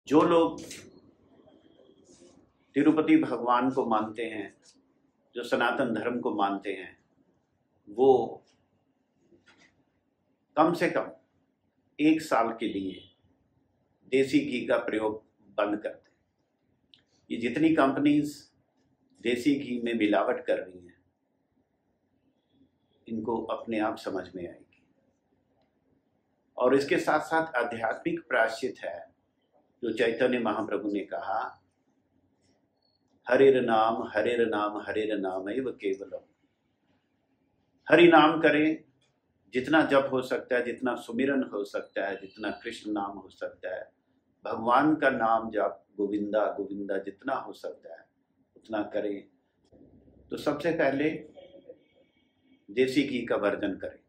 जो लोग तिरुपति भगवान को मानते हैं, जो सनातन धर्म को मानते हैं, वो कम से कम 1 साल के लिए देसी घी का प्रयोग बंद कर दें। ये जितनी कंपनीज देसी घी में मिलावट कर रही हैं, इनको अपने आप समझ में आएगी। और इसके साथ साथ आध्यात्मिक प्रायश्चित है, जो चैतन्य महाप्रभु ने कहा, हरेर नाम हरेर नाम हरेर नाम एव केवलम। हरि नाम करें, जितना जप हो सकता है, जितना सुमिरन हो सकता है, जितना कृष्ण नाम हो सकता है, भगवान का नाम जप गोविंदा गोविंदा जितना हो सकता है उतना करें। तो सबसे पहले देसी घी का वर्जन करें।